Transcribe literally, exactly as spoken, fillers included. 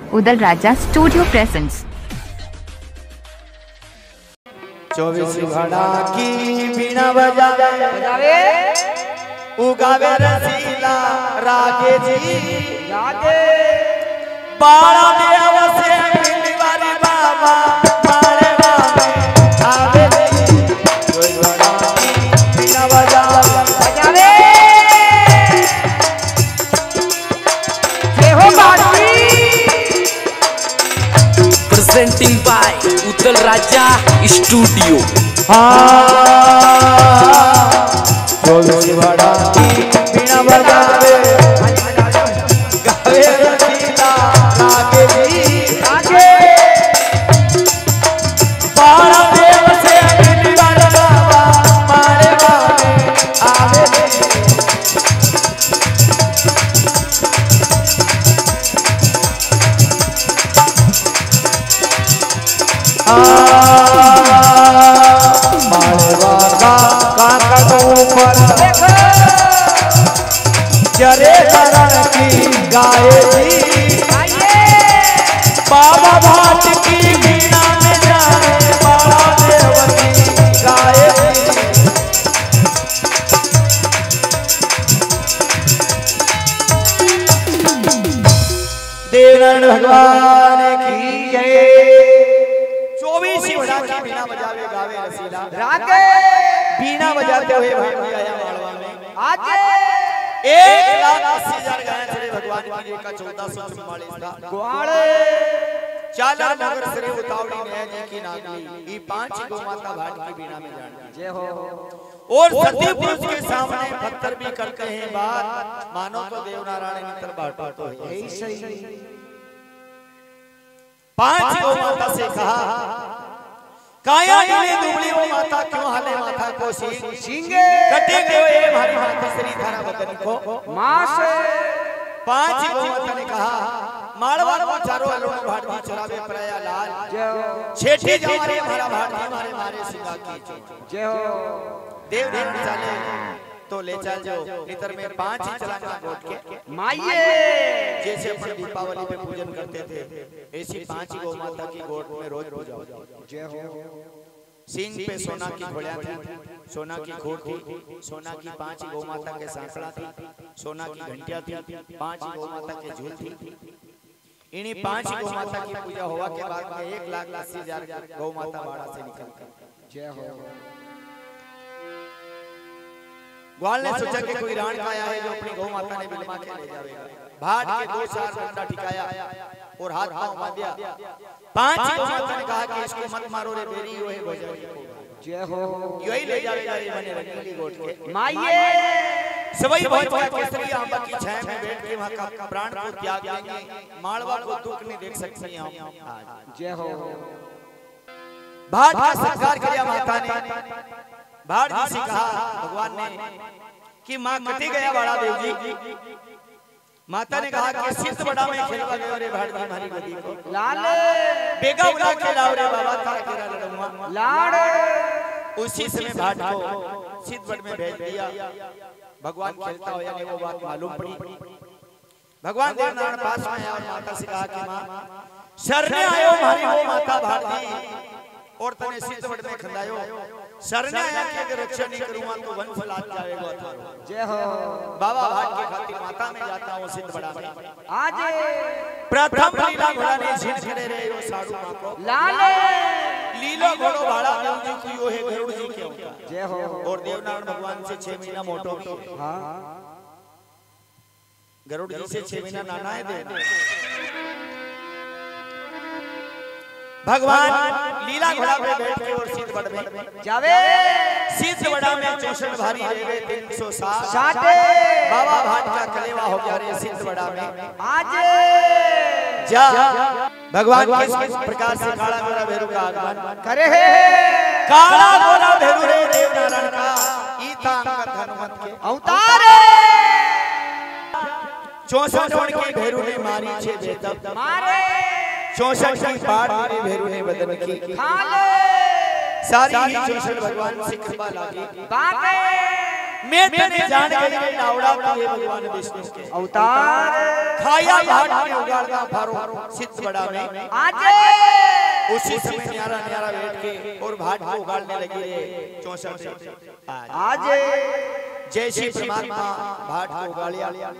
Udal Raja studio presents. चौबीस घड़ा की बीना बजावे बजावे उगावे रसीला रागे जी रागे बाड़ा देव से मिलवारी बाबा मारे बाबे आवे चौबीस घड़ा की बीना बजावे बजावे जय हो बाजी। Presenting by Udal Raja studio. चौबीस घड़ा की बीना बजावे गावे रसीला रागे जी रागे बाड़ा देव से मिलवारी बाबा मारे बाबे आवे चरे करण की गाय जी बाबा भाट की बीना में जाए बाबा देवती गाय देवनारायण भगवान की जय। चौबीस घड़ा की बीना बजावे गावे रसीला रागे बीना बजाते हुए भाई आया मालवा में आज एक लाख अस्सी हजार गाय चढ़े भगवान की का चौदह सौ चौवालीस था ग्वाड़े चाला नगर श्री उतावड़ी नया जी की नागली ये पांच गौ माता भाट की बीना में जान जय हो। और सती पुरुष के सामने पत्थर भी करते हैं बात मानो तो देवनारायण मित्र बाटो तो यही सही। पांच गौ माता से कहा काया इले दुबली वो माता क्यों हाले माथा को सींगे कटे गए हमारी माता श्री धारा बदन को मां से। पांच गौ माता ने कहा मालवा को चारों अलों भारती चरावे प्रया लाल छेठी जवारे हमारा भारती हमारे मारे सुगा की जय हो। देव देव चले तो ले चल जाओ इधर में पांच ही चलाना गोट के माये जैसे अपन दीपावली पे पूजन करते थे ऐसी पांच गौ माता की गोट में रोज पूजा जय हो। सिंह पे सोना की घोड़ियां थी सोना की खोट थी सोना की पांच गौ माता के सांकड़ा थी सोना की घंटियां थी पांच गौ माता के झूल थी। इन्हीं पांच गौ माता की पूजा हुआ के बाद में एक लाख अस्सी हजार गौ माता बाड़ा से निकल कर जय हो। ग्वाल ने सोचा कि कोई राण का आया है जो अपनी गौ माता ने बिलमा के ले जाएगा। भाट के दो चार डंडा ठिकाया और हाथ पांव बांधा। पांच गौ माता ने कहा कि इसको मत मारो रे बेरी यो है भोजन जय हो यही ले जाएगा ये बने रंगीली गोट के माये सवई भोज का केसरी आंबा की छाया में बैठ के वहां का प्राण को त्याग देंगे मालवा को दुख नहीं देख सकते हम आज जय हो। भाट का सत्कार किया माता ने भाट जी से कहा भगवान ने कि मां कटी गया बड़ा देव जी। माता ने कहा कि सिद्ध बड़ा में खेलवा गयो रे भाट जी हमारी गदी को लाल बेगा उड़ा के लाओ रे बाबा तारा तेरा लड़ुआ लाड़। उसी समय भाट को सिद्ध बड़ में भेज दिया। भगवान खेलता हो यानी वो बात मालूम पड़ी। भगवान देवनारायण पास में आया और माता से कहा कि मां शरणे आयो हमारी वो माता भाट जी और तने सिद्ध बड़ में खंदायो शरणे आया कि अगर रक्षा नहीं करूंगा तो वंश लाग जाएगा थारो जय हो। बाबा भाट के खातिर माता में जाता हूं सिद्ध बड़ा में आज प्रथम लीला घोड़ा ने झिन खड़े रहे वो साधु मां को लाल लीलो घोड़ो भाड़ा देव जी को यो है गरुड़ जी के होता जय हो। और देवनारायण भगवान से छह महीना मोटो हां गरुड़ जी से छह महीना नाना है देव भगवान लीला घोड़ा पे बैठ के और सिद्ध बड़ में जावे। सिद्ध बड़ा में चौसठ भारी रेवे तीन सौ साठ बाबा भाट का कलेवा हो गया रे सिद्ध बड़ा में आज जा। भगवान किस किस प्रकार से काला गोरा भेरू का आगमन करे है। काला गोरा भेरू रे देवनारायण का ई था अंगद हनुमत के अवतार चौसठ के भेरू ने मारी छे बेतब मारे चौसठ की पाठ मेरे भेरू ने बदन की सारी ही चौसठ भगवान से कृपा लागी मैं तेने जान गई नावड़ा तुए भगवान विष्णु के अवतार खाया भाट में उगाड़ता फारो सिद्ध बड़ा में आज उसी समय न्यारा न्यारा बैठ के और भाट को उगाड़ने लगी रे चौसठ से आज जैसी परमात्मा भाट को उगाड़िया